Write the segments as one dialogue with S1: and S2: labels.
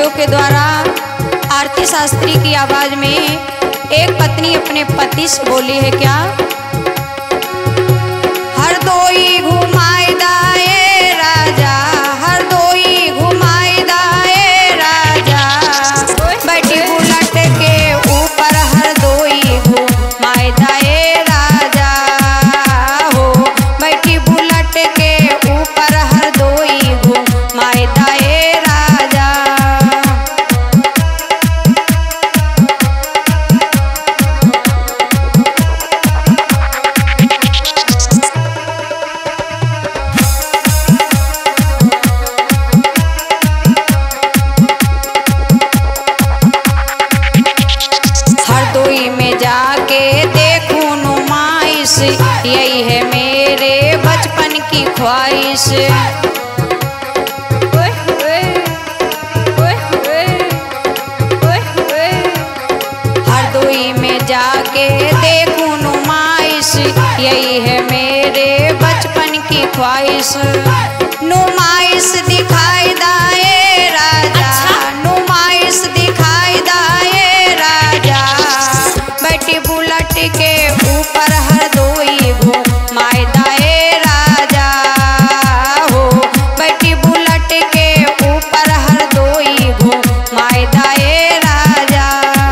S1: यादव के द्वारा आरती शास्त्री की आवाज में एक पत्नी अपने पति से बोली है क्या? हरदोई घुमाए दाए राजा, हरदोई घुमाए दाए राजा, बैठी बुलट के ऊपर हरदोई घुमाए दाए राजा हो, बैठी बुलट के ऊपर हरदोई घुमाए दाए राजा। हरदोई में जाके देखूं नुमाइश, यही है मेरे बचपन की ख्वाहिश। हरदोई में जाके देखूं नुमाइश, यही है मेरे बचपन की ख्वाहिश। नुमाइश दिखाई दाए राजा, नुमाइश दिखाई दाए राजा, बैठी बुलट के ऊपर हरदोई घुमाए दाए राजा हो, बैठी बुलट के ऊपर हरदोई घुमाए दाए राजा।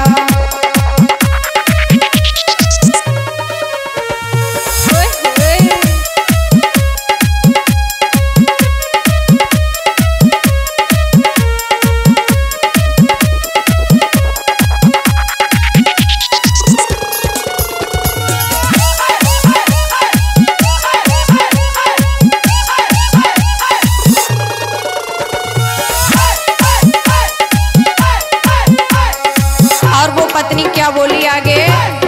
S1: और वो पत्नी क्या बोली आगे?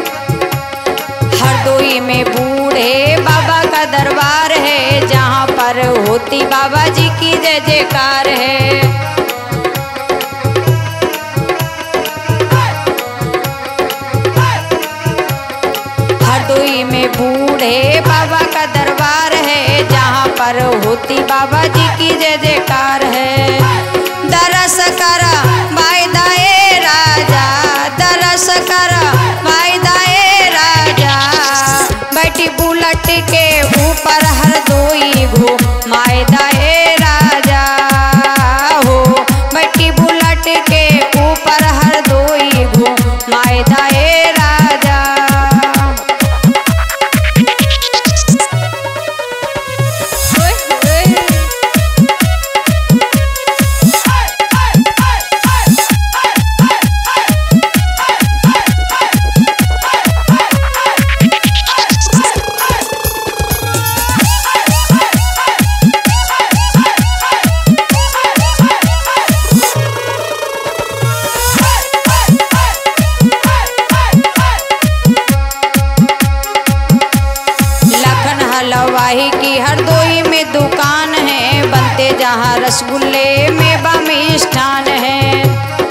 S1: हरदोई में बूढ़े बाबा का दरबार है, जहाँ पर होती बाबा जी की जय जयकार है। हरदोई में बूढ़े बाबा का दरबार है, जहाँ पर होती बाबा जी की जय जयकार है। दरस करा वायदाए राजा, दरस करा वायदाए राजा, बैठी बुलट के ऊपर हरदोई घुमाए दाए राजा हो, बैठी बुलट के ऊपर हरदोई घुमाए दाए राजा। हलवाई की हरदोई में दुकान है, बनते जहाँ रसगुल्ले मेवा मिष्ठान है।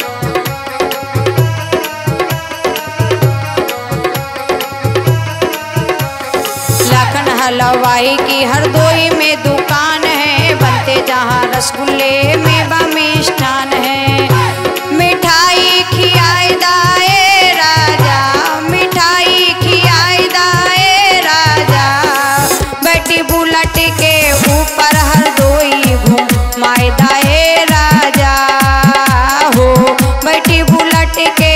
S1: लखन हलवाई की हरदोई में दुकान है, बनते जहाँ रसगुल्ले मेवा मिष्ठान है। मिठाई खियाए दाए राजा, मिठाई खियाए दाए राजा, बैठी बुलट के ऊपर हरदोई घुमाए दाए राजा हो, बैठी बुलट के